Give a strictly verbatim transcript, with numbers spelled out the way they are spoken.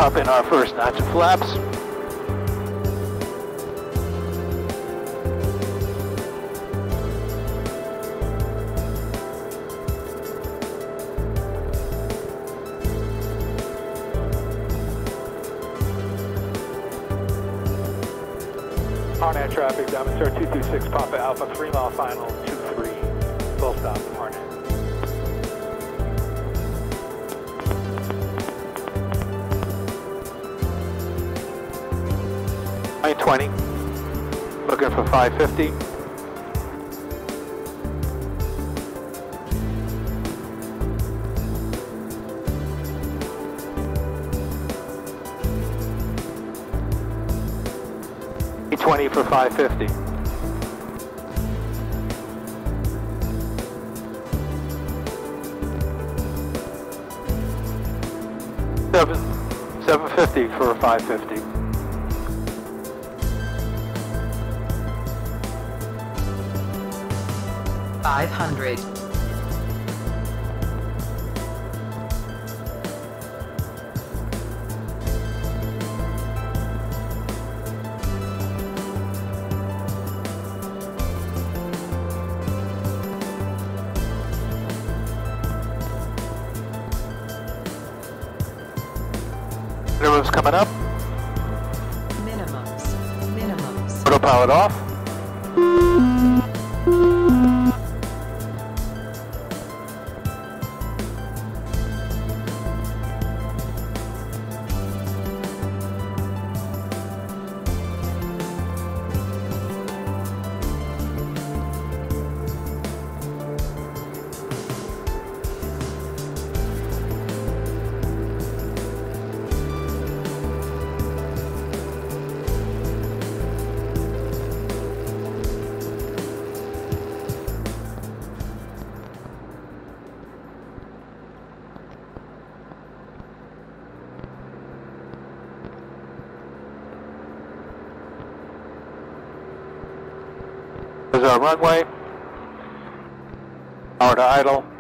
drop in our first notch of flaps. Harnett traffic, Diamond Star two two six Papa Alpha, three mile final, two three, full stop, Harnett. nine twenty, looking for five fifty. twenty for five fifty. Seven, seven fifty for five fifty. Five hundred. Minimums coming up. Minimums. Minimums. Autopilot off. There's our runway. Power to idle.